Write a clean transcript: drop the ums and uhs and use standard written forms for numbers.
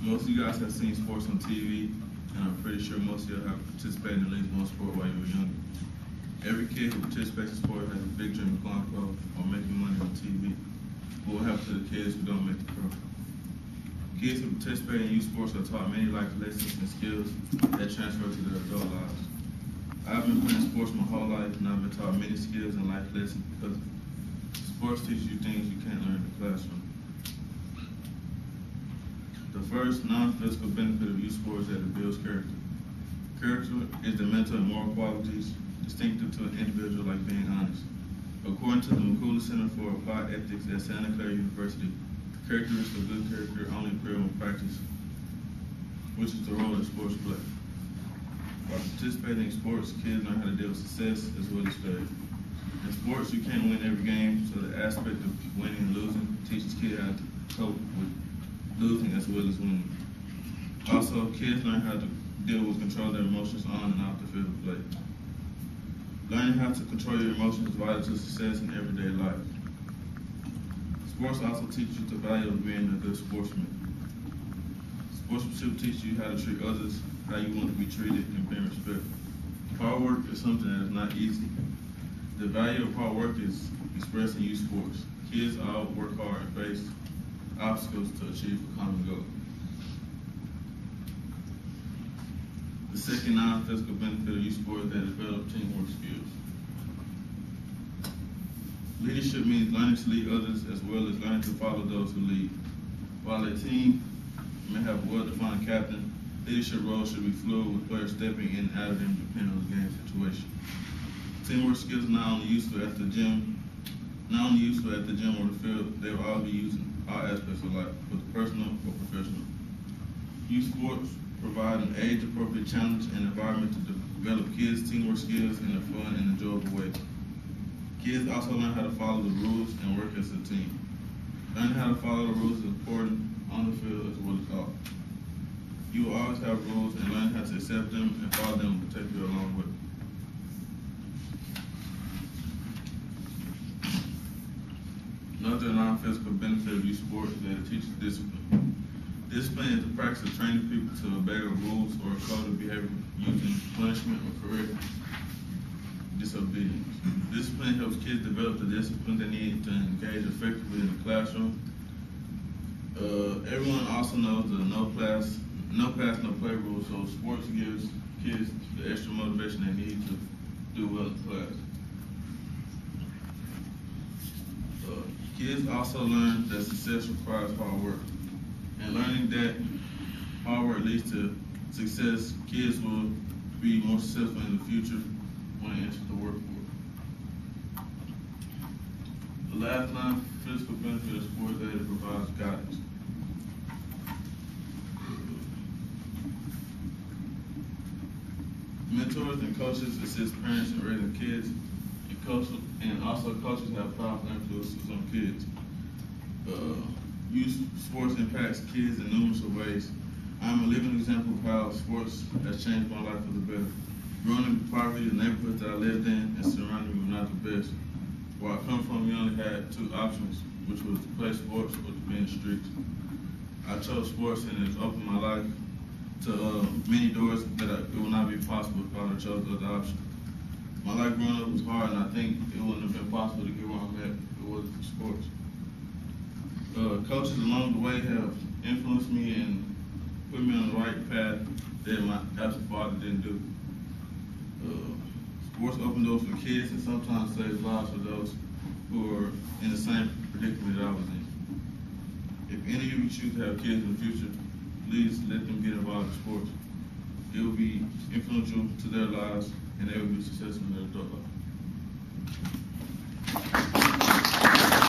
Most of you guys have seen sports on TV, and I'm pretty sure most of you have participated in at least one sport while you were younger. Every kid who participates in sport has a big dream of going pro or making money on TV. What will happen to the kids who don't make the pro? Kids who participate in youth sports are taught many life lessons and skills that transfer to their adult lives. I've been playing sports my whole life, and I've been taught many skills and life lessons because sports teach you things you can't learn in the classroom. The first non-physical benefit of youth sports is that it builds character. Character is the mental and moral qualities distinctive to an individual, like being honest. According to the McCullough Center for Applied Ethics at Santa Clara University, characteristics of good character only appear when practice, which is the role that sports play. By participating in sports, kids learn how to deal with success as well as failure. In sports, you can't win every game, so the aspect of winning and losing teaches kids how to cope with losing as well as winning. Also, kids learn how to deal with control their emotions on and off the field of play. Learning how to control your emotions is vital to success in everyday life. Sports also teach you the value of being a good sportsman. Sportsmanship teaches you how to treat others how you want to be treated and being respectful. Hard work is something that is not easy. The value of hard work is expressed in youth sports. Kids all work hard and face obstacles to achieve a common goal. The second non-physical benefit of youth sports is that it develops teamwork skills. Leadership means learning to lead others as well as learning to follow those who lead. While a team may have a well-defined captain, leadership roles should be fluid with players stepping in and out of them depending on the game situation. Teamwork skills are not only useful at the gym or the field, they will all be used in all aspects of life, whether personal or professional. Youth sports provide an age-appropriate challenge and environment to develop kids' teamwork skills in a fun and enjoyable way. Kids also learn how to follow the rules and work as a team. Learning how to follow the rules is important on the field as well as off. You will always have rules, and learning how to accept them and follow them will take you a long way. Another non-physical benefit of youth sports is that it teaches discipline. Discipline is the practice of training people to obey the rules or a code of behavior using punishment or correct disobedience. Discipline helps kids develop the discipline they need to engage effectively in the classroom. Everyone also knows the no pass, no play rule, so sports gives kids the extra motivation they need to do well in class. Kids also learn that success requires hard work. And learning that hard work leads to success, kids will be more successful in the future when they enter the workforce. The last non-physical benefit of sports is that it provides guidance. Mentors and coaches assist parents in raising kids, and also coaches have powerful influences on kids. Youth sports impacts kids in numerous ways. I'm a living example of how sports has changed my life for the better. Growing up in poverty, the neighborhood that I lived in and surrounding me were not the best. Where I come from, we only had two options, which was to play sports or to be in the streets. I chose sports, and it's opened my life to many doors that it would not be possible if I would have chose the other option. My life growing up was hard, and I think it wouldn't have been possible to get where I'm at if it wasn't for sports. Coaches along the way have influenced me and put me on the right path that my absent father didn't do. Sports open doors for kids and sometimes save lives for those who are in the same predicament that I was in. If any of you choose to have kids in the future, please let them get involved in sports. It will be influential to their lives, and they will be successful in their adult life.